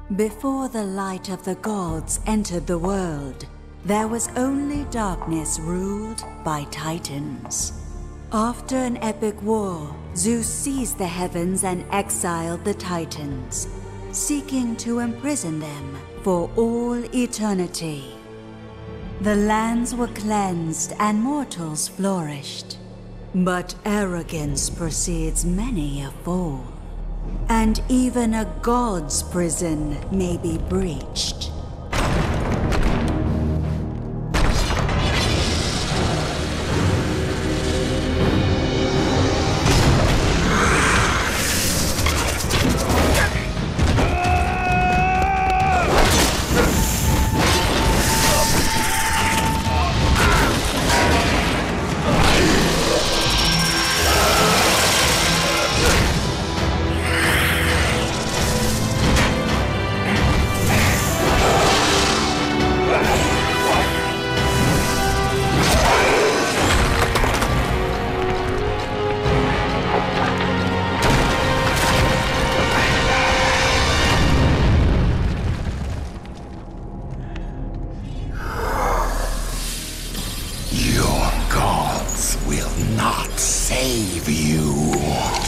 Before the light of the gods entered the world, there was only darkness ruled by Titans. After an epic war, Zeus seized the heavens and exiled the Titans, seeking to imprison them for all eternity. The lands were cleansed and mortals flourished. But arrogance precedes many a fall, and even a god's prison may be breached. Your gods will not save you.